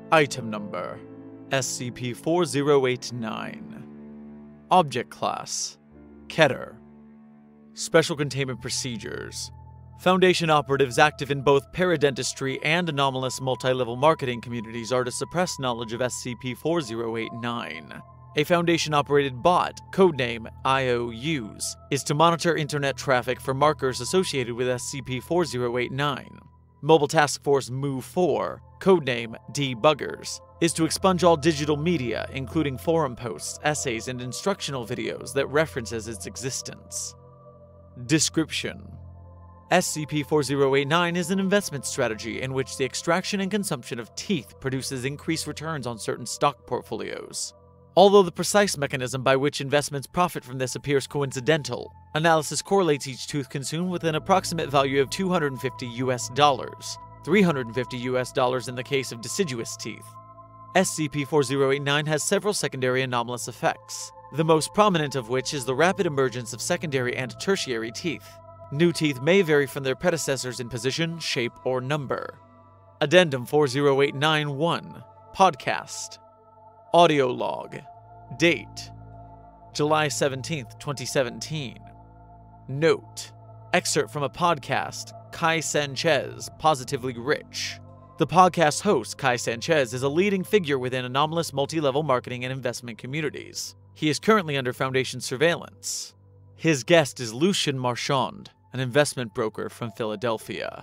Item Number: SCP-4089. Object Class: Keter. Special Containment Procedures: Foundation operatives active in both paradentistry and anomalous multi-level marketing communities are to suppress knowledge of SCP-4089. A Foundation-operated bot, codename IOUs, is to monitor internet traffic for markers associated with SCP-4089. Mobile Task Force MOVE-4, codename Debuggers, is to expunge all digital media, including forum posts, essays, and instructional videos that references its existence. Description: SCP-4089 is an investment strategy in which the extraction and consumption of teeth produces increased returns on certain stock portfolios. Although the precise mechanism by which investments profit from this appears coincidental, analysis correlates each tooth consumed with an approximate value of $250, $350 in the case of deciduous teeth. SCP-4089 has several secondary anomalous effects, the most prominent of which is the rapid emergence of secondary and tertiary teeth. New teeth may vary from their predecessors in position, shape, or number. Addendum 4089-1 Podcast. Audio log. Date: July 17, 2017. Note: excerpt from a podcast, Kai Sanchez, Positively Rich. The podcast host, Kai Sanchez, is a leading figure within anomalous multi-level marketing and investment communities. He is currently under Foundation surveillance. His guest is Lucien Marchand, an investment broker from Philadelphia.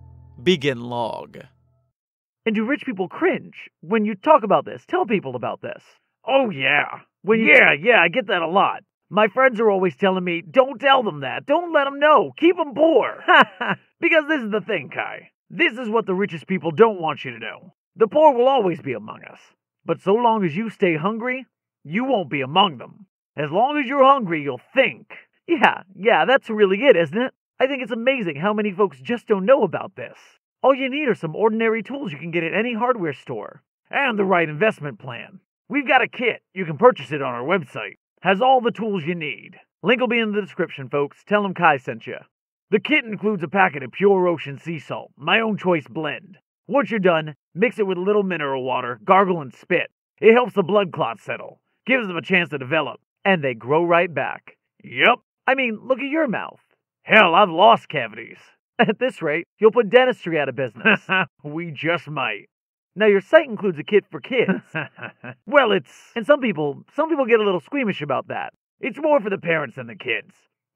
Begin log. And do rich people cringe when you talk about this? Tell people about this. Oh, yeah. I get that a lot. My friends are always telling me, don't tell them that. Don't let them know. Keep them poor. Because this is the thing, Kai. This is what the richest people don't want you to know. The poor will always be among us. But so long as you stay hungry, you won't be among them. As long as you're hungry, you'll think. Yeah, that's really it, isn't it? I think it's amazing how many folks just don't know about this. All you need are some ordinary tools you can get at any hardware store. And the right investment plan. We've got a kit. You can purchase it on our website. Has all the tools you need. Link will be in the description, folks. Tell them Kai sent you. The kit includes a packet of pure ocean sea salt, my own choice blend. Once you're done, mix it with a little mineral water, gargle and spit. It helps the blood clots settle, gives them a chance to develop, and they grow right back. Yep. I mean, look at your mouth. Hell, I've lost cavities. At this rate, you'll put dentistry out of business. We just might. Now, your site includes a kit for kids. Well, and some people get a little squeamish about that. It's more for the parents than the kids.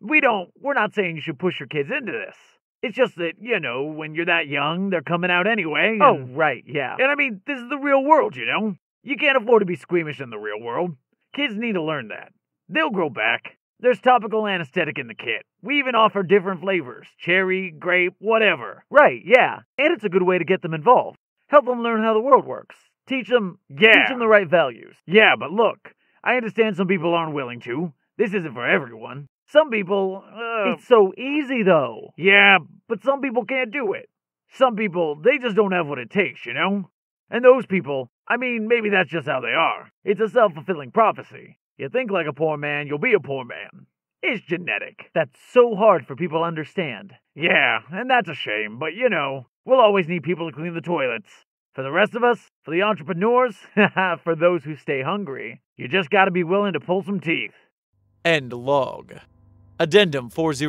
We're not saying you should push your kids into this. It's just that, when you're that young, they're coming out anyway. Oh, right, yeah. And I mean, this is the real world, You can't afford to be squeamish in the real world. Kids need to learn that. They'll grow back. There's topical anesthetic in the kit. We even offer different flavors. Cherry, grape, whatever. Right, yeah. And it's a good way to get them involved. Help them learn how the world works. Teach them the right values. Yeah, but look, I understand some people aren't willing to. This isn't for everyone. Some people, It's so easy, though. Yeah, but some people can't do it. Some people, they just don't have what it takes, And those people, maybe that's just how they are. It's a self-fulfilling prophecy. You think like a poor man, you'll be a poor man. It's genetic. That's so hard for people to understand. Yeah, and that's a shame, but we'll always need people to clean the toilets. For the rest of us, for the entrepreneurs, for those who stay hungry, you just gotta be willing to pull some teeth. End log. Addendum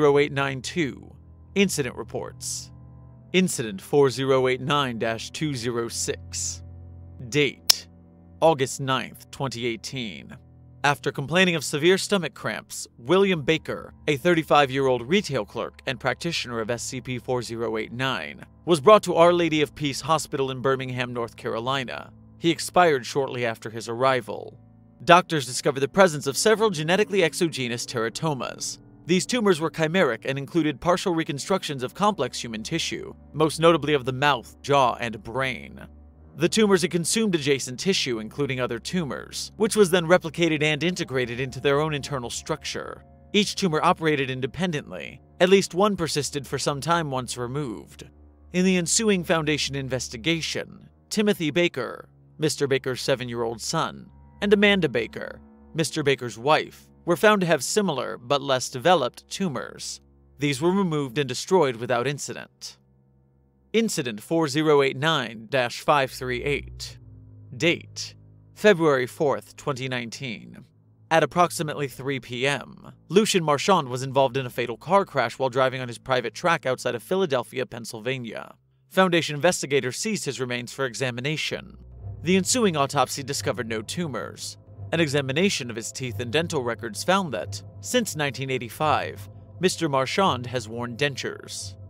40892. Incident Reports. Incident 4089-206. Date: August 9th, 2018. After complaining of severe stomach cramps, William Baker, a 35-year-old retail clerk and practitioner of SCP-4089, was brought to Our Lady of Peace Hospital in Birmingham, North Carolina. He expired shortly after his arrival. Doctors discovered the presence of several genetically exogenous teratomas. These tumors were chimeric and included partial reconstructions of complex human tissue, most notably of the mouth, jaw, and brain. The tumors had consumed adjacent tissue, including other tumors, which was then replicated and integrated into their own internal structure. Each tumor operated independently. At least one persisted for some time once removed. In the ensuing Foundation investigation, Timothy Baker, Mr. Baker's 7-year-old son, and Amanda Baker, Mr. Baker's wife, were found to have similar, but less developed, tumors. These were removed and destroyed without incident. Incident 4089-538. Date: February 4th, 2019. At approximately 3 p.m., Lucien Marchand was involved in a fatal car crash while driving on his private track outside of Philadelphia, Pennsylvania. Foundation investigators seized his remains for examination. The ensuing autopsy discovered no tumors. An examination of his teeth and dental records found that, since 1985, Mr. Marchand has worn dentures.